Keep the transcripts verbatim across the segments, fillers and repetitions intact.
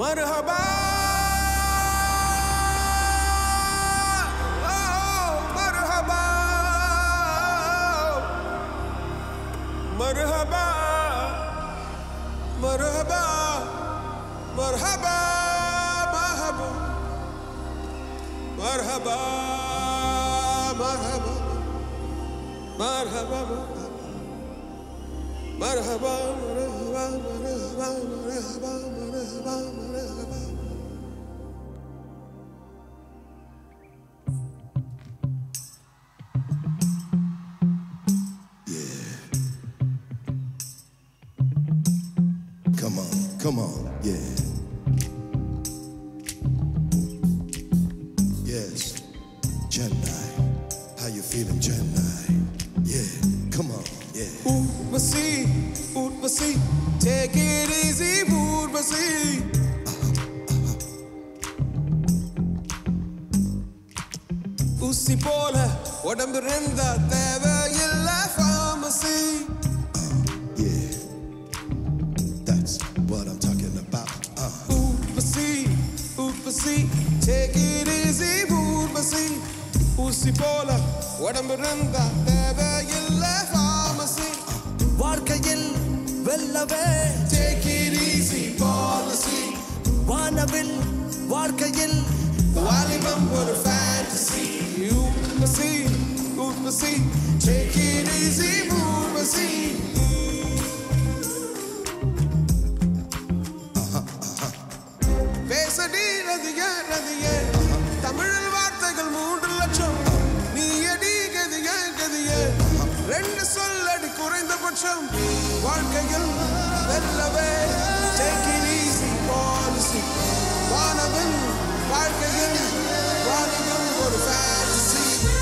Marhaba, oh, marhaba, marhaba, marhaba, marhaba, marhaba, marhaba, marhaba, marhaba, marhaba, marhaba, marhaba, marhaba, marhaba. Yeah. Come on, come on, yeah. Yes, Chennai. How you feeling, Chennai? Yeah, come on, yeah. Urvasi, Urvasi, take it easy, Urvasi. Usi pola, உடம்பு இருந்தா தேவையில்ல pharmacy. Yeah, that's what I'm talking about. Uh. Urvasi, Urvasi, take it easy, Urvasi. Usi pola, உடம்பு இருந்தா தேவையில்ல pharmacy. வாழ்க்கையில் வெல்லவே Take it easy, policy. வானவில் வாழ்க்கையில் வாலிபம் ஒரு fantasy. Urvasi, Urvasi, take it easy, Urvasi. பேசடி ரதியே ரதியே தமிழில் வார்த்தைகள் மூன்று லட்சம் நீ அடி கதியே கதியே ரெண்டு சொல்லடி குறைந்தபட்சம் வாழ்க்கையில் வெல்லவே take it easy policy. வானவில் வாழ்க்கையில் வாலிபம் ஒரு fantasy.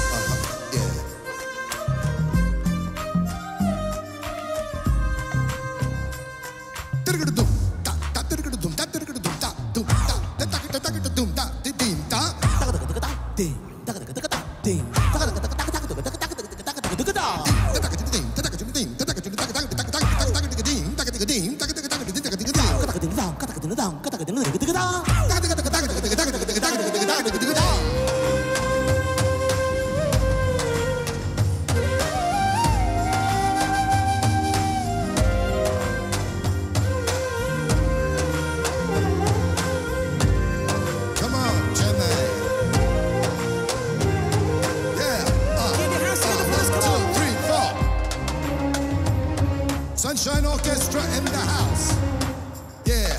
Sunshine Orchestra in the house. Yeah.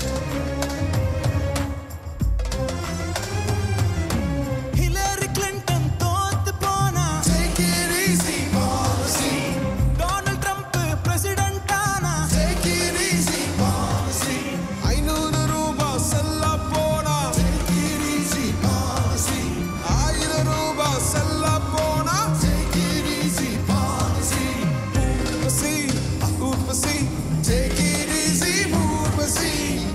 Hillary Clinton தோத்து போனா Take it easy, policy. Donald Trump president ஆனா Take it easy, policy. ஐநூறு ரூபாய் செல்ல போனா Take it easy, policy. ஆயிரம் ரூபாய் செல்ல போனா Take it easy, policy. Urvasi, Urvasi, take it easy, Urvasi.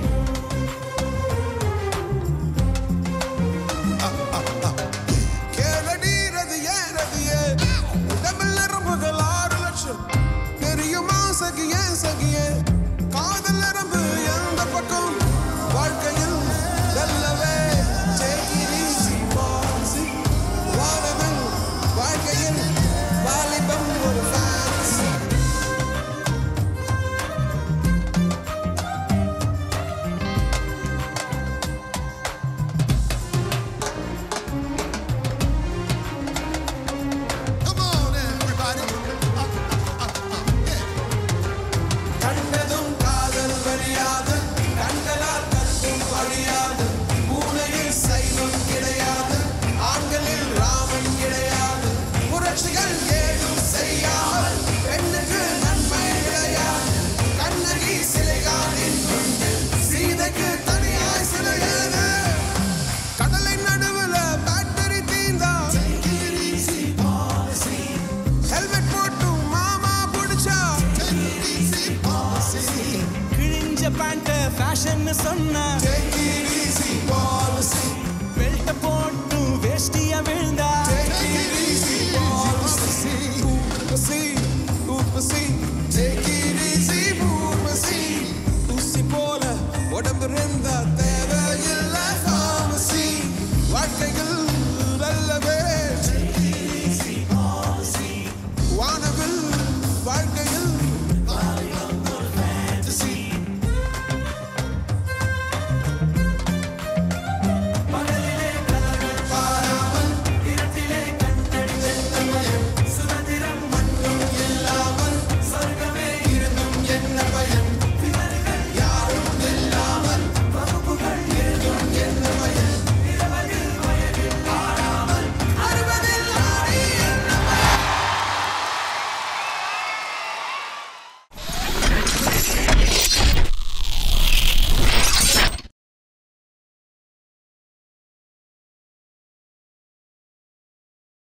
கேளடி ரதியே ரதியே உடம்பில் நரம்புகள் ஆறு லட்சம் தெரியுமா சகியே சகியே காதல் நரம்பு எந்த பக்கம் வாழ்க்கையில் வெல்லவே take it easy, policy. வானவில் வாழ்க்கையில் வாலிபம் ஒரு fantasy. Come on, everybody. Uh, uh, uh, yeah. கண்டதும் காதல் வழியாது கண்களால் கண்டும் வழியாது மூளையில் சைவம் கிடையாது ஆண்களில் ராமன் கிடையாது புரட்சிகள் ஏதும் செய்யாமல் பெண்ணுக்கு நன்மை கிடையாது கண்ணகி சிலைகாலின் கொண்டு சீதைக்கு தனியாய் சிலையேது கடலின் நடுவுல பேட்டரி தீந்தா ஹெல்மெட் போட்டு மாமா பிடிச்சா கிழிஞ்ச பேண்ட் ஃபேஷன் சொன்ன Take it easy, policy. Belt போட்டு